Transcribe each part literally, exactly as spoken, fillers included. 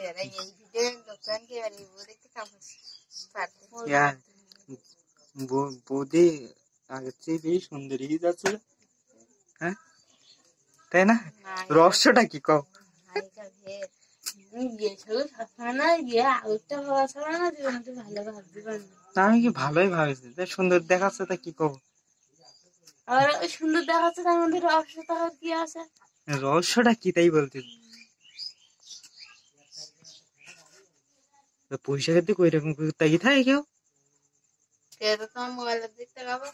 বৌদি আগের চেয়ে বেশি সুন্দরী যাচ্ছে, হ্যাঁ তাই না? রহস্যটা কি কও? আমি কি ভালোই ভাবেছি, সুন্দর দেখাচ্ছে তা কি কব? সুন্দর দেখাচ্ছে তার মধ্যে রহস্যটা কি আছে? রহস্যটা কি তাই বলতে পয়সা খেতে কই রকম তাই থাকে কেউ তোমার মোবাইলের দিক থেকে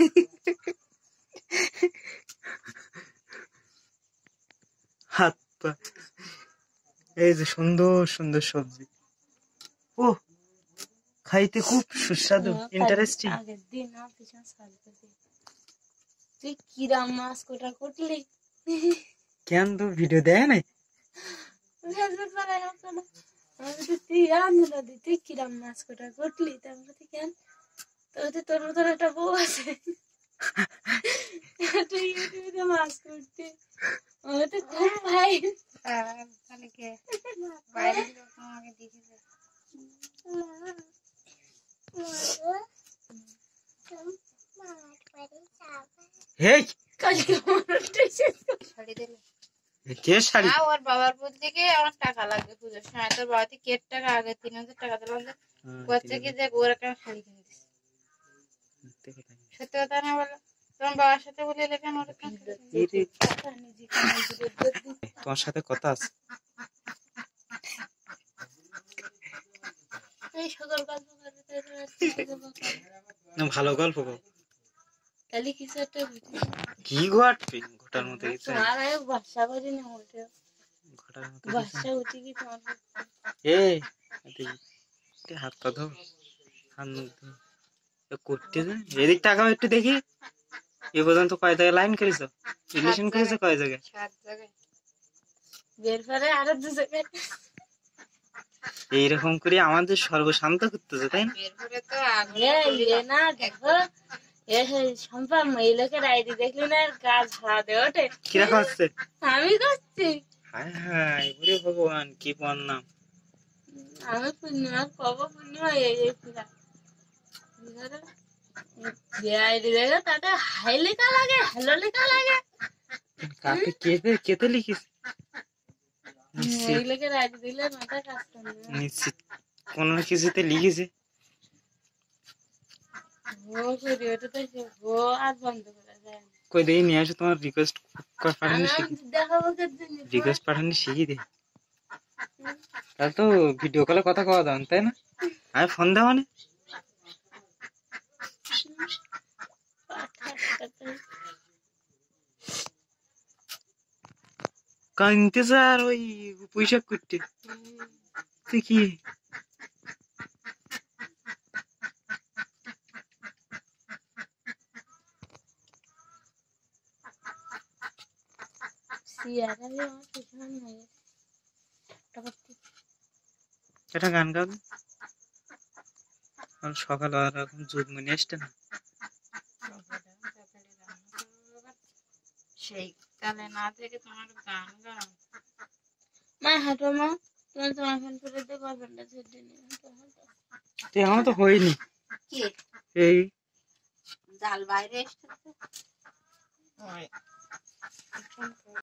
হাত পা এই যে সুন্দর সুন্দর সবজি, ও খাইতে খুব সুস্বাদু, ইন্টারেস্টিং। আগের দিন না পিছন সালতে তুই কিরাম মাছ কোটা কুটলি কেন তো ভিডিও দেয় নাই তুই আনলা দি তুই কিরাম মাছ কোটা কুটলি তারপরে কেন তো তোর মতন একটা বউ আছে তুই ইউটিউবে মাছ কুটতে আমি তো খুব ভাই বাইরে লোক আমাকে দেখেছে হেই ওর বাবার থেকে আমার টাকা লাগবে পুজোর সময়, তোর বাবা থেকে কেট টাকা আগে তিন হাজার টাকা দিলাম বলছে কি যে ওর একটা শাড়ি কিনে দিস। সত্যি কথা না বলো, তোমার বাবার সাথে বলে কেন? তোমার সাথে কথা আছে, ভালো গল্প তাহলে কিছু একটা কি ঘটবে ঘটার মতো কিছু বাসা করি না ওটা বাসা উঠে কি তোমার এই হাত পা ধো, হাত মুখ ধো করতে যায় এদিক টাকাও একটু দেখি। এ পর্যন্ত কয় জায়গায় লাইন করেছো, রিলেশন করেছো কয় জায়গায়? সাত জায়গায়, বের পরে আরো দু জায়গায়। এইরকম করে আমাদের সর্বশান্ত করতেছে তাই না? বের পরে তো আগে ইয়ে না দেখো এ সম্পা মহিলাকে আইডি দেখলি না গা ঝাড়া দিয়ে ওঠে। কিরা করছে? আমি করছি। হায় হায় ওরে ভগবান কি পর নাম। আমি পূর্ণিমা কব পূর্ণিমা এই এই পুরা যে আইডি দেখে তাতে হাই লেখা লাগে হ্যালো লেখা লাগে। কাকে কেতে কেতে লিখিস? মহিলাকে আইডি দিলে মাথা কাজ করে না। নিশ্চিত কোন কিছুতে লিখেছে। ও করি ওটা তো ও আর বন্ধ করে যায়। কই দেই নিয়ে আসো তোমার রিকোয়েস্ট পাঠানি শিখি। দেখাবো কতদিন রিকোয়েস্ট পাঠানি শিখি দে। তাহলে তো ভিডিও কলে কথা কওয়া যাবে তাই না? আমি ফোন দাও মানে কানতে স্যার ওই পয়সা করতে তুই কি একটা গান গাবি সকাল আর এখন যুগ মনে আসছে না সেই কালে না থেকে তোমার গান গাও মা হাঁটো মা তোমার তোমার ফোন করে দে গল্পটা ছেড়ে নিয়ে তুই আমার তো হয়নি কি এই জাল বাইরে এসেছে